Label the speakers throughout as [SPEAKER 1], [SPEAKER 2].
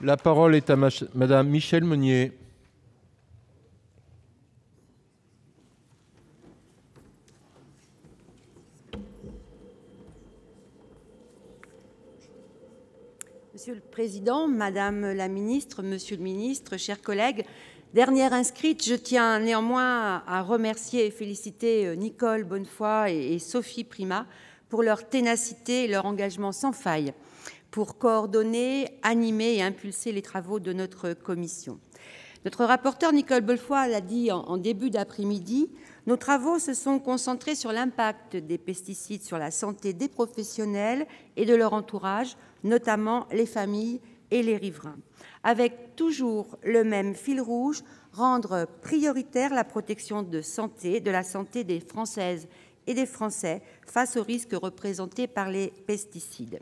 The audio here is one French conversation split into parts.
[SPEAKER 1] La parole est à Madame Michèle Meunier.
[SPEAKER 2] Monsieur le Président, Madame la Ministre, Monsieur le Ministre, chers collègues, dernière inscrite, je tiens néanmoins à remercier et féliciter Nicole Bonnefoy et Sophie Primas pour leur ténacité et leur engagement sans faille pour coordonner, animer et impulser les travaux de notre commission. Notre rapporteure Nicole Bonnefoy l'a dit en début d'après-midi, nos travaux se sont concentrés sur l'impact des pesticides sur la santé des professionnels et de leur entourage, notamment les familles et les riverains, avec toujours le même fil rouge, rendre prioritaire la protection de la santé des Françaises et des Français face aux risques représentés par les pesticides.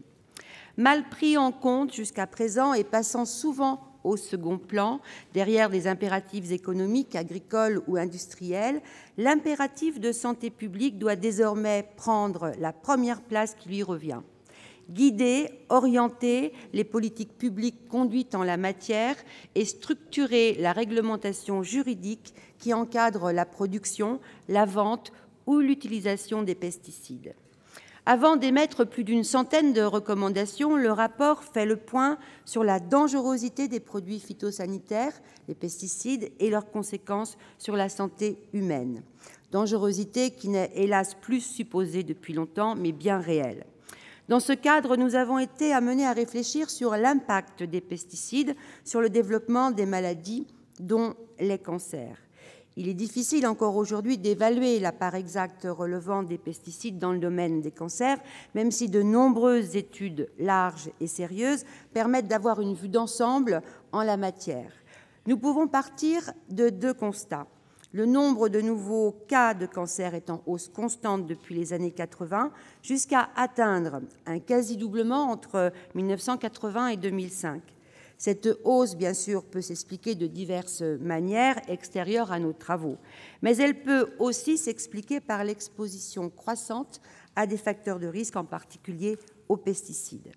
[SPEAKER 2] Mal pris en compte jusqu'à présent et passant souvent au second plan, derrière des impératifs économiques, agricoles ou industriels, l'impératif de santé publique doit désormais prendre la première place qui lui revient. Guider, orienter les politiques publiques conduites en la matière et structurer la réglementation juridique qui encadre la production, la vente ou l'utilisation des pesticides. Avant d'émettre plus d'une centaine de recommandations, le rapport fait le point sur la dangerosité des produits phytosanitaires, les pesticides, et leurs conséquences sur la santé humaine. Dangerosité qui n'est hélas plus supposée depuis longtemps, mais bien réelle. Dans ce cadre, nous avons été amenés à réfléchir sur l'impact des pesticides sur le développement des maladies, dont les cancers. Il est difficile encore aujourd'hui d'évaluer la part exacte relevant des pesticides dans le domaine des cancers, même si de nombreuses études larges et sérieuses permettent d'avoir une vue d'ensemble en la matière. Nous pouvons partir de deux constats. Le nombre de nouveaux cas de cancer est en hausse constante depuis les années 80, jusqu'à atteindre un quasi-doublement entre 1980 et 2005. Cette hausse, bien sûr, peut s'expliquer de diverses manières extérieures à nos travaux, mais elle peut aussi s'expliquer par l'exposition croissante à des facteurs de risque, en particulier aux pesticides.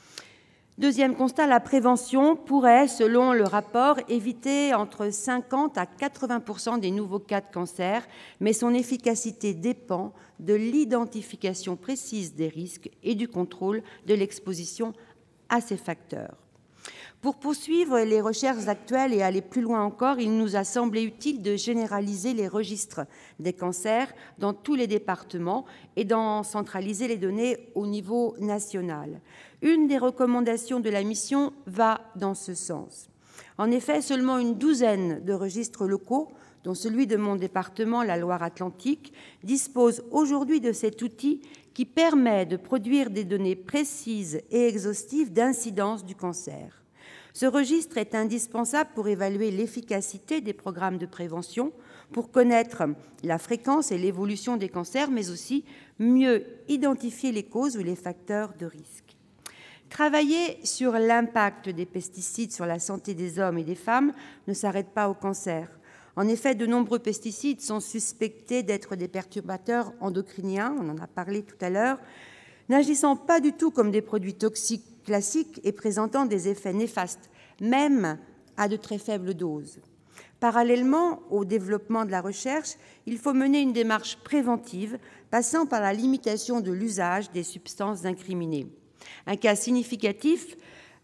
[SPEAKER 2] Deuxième constat, la prévention pourrait, selon le rapport, éviter entre 50 à 80% des nouveaux cas de cancer, mais son efficacité dépend de l'identification précise des risques et du contrôle de l'exposition à ces facteurs. Pour poursuivre les recherches actuelles et aller plus loin encore, il nous a semblé utile de généraliser les registres des cancers dans tous les départements et d'en centraliser les données au niveau national. Une des recommandations de la mission va dans ce sens. En effet, seulement une douzaine de registres locaux, dont celui de mon département, la Loire-Atlantique, disposent aujourd'hui de cet outil qui permet de produire des données précises et exhaustives d'incidence du cancer. Ce registre est indispensable pour évaluer l'efficacité des programmes de prévention, pour connaître la fréquence et l'évolution des cancers, mais aussi mieux identifier les causes ou les facteurs de risque. Travailler sur l'impact des pesticides sur la santé des hommes et des femmes ne s'arrête pas au cancer. En effet, de nombreux pesticides sont suspectés d'être des perturbateurs endocriniens, on en a parlé tout à l'heure, n'agissant pas du tout comme des produits toxiques classiques et présentant des effets néfastes, même à de très faibles doses. Parallèlement au développement de la recherche, il faut mener une démarche préventive passant par la limitation de l'usage des substances incriminées. Un pas significatif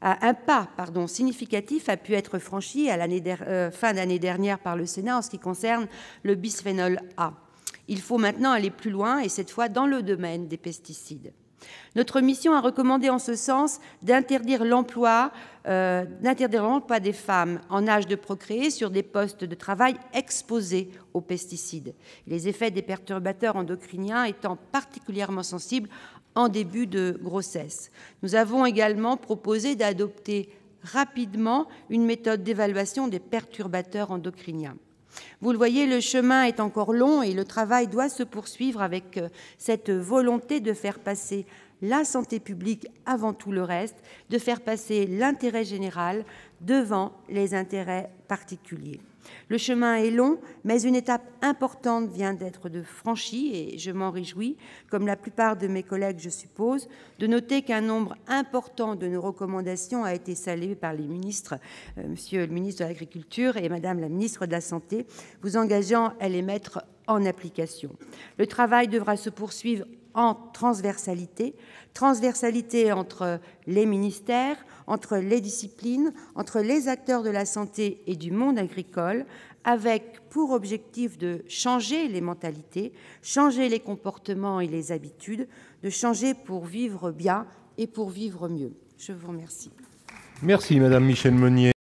[SPEAKER 2] a pu être franchi à fin d'année dernière par le Sénat en ce qui concerne le bisphénol A. Il faut maintenant aller plus loin, et cette fois dans le domaine des pesticides. Notre mission a recommandé en ce sens d'interdire l'emploi des femmes en âge de procréer sur des postes de travail exposés aux pesticides, les effets des perturbateurs endocriniens étant particulièrement sensibles en début de grossesse. Nous avons également proposé d'adopter rapidement une méthode d'évaluation des perturbateurs endocriniens. Vous le voyez, le chemin est encore long et le travail doit se poursuivre avec cette volonté de faire passer la santé publique avant tout le reste, de faire passer l'intérêt général devant les intérêts particuliers. Le chemin est long, mais une étape importante vient d'être franchie et je m'en réjouis. Comme la plupart de mes collègues, je suppose, de noter qu'un nombre important de nos recommandations a été salué par les ministres, Monsieur le ministre de l'Agriculture et Madame la ministre de la Santé, vous engageant à les mettre en application. Le travail devra se poursuivre en transversalité entre les ministères, entre les disciplines, entre les acteurs de la santé et du monde agricole, avec pour objectif de changer les mentalités, changer les comportements et les habitudes, de changer pour vivre bien et pour vivre mieux. Je vous remercie.
[SPEAKER 1] Merci, Madame Michèle Meunier.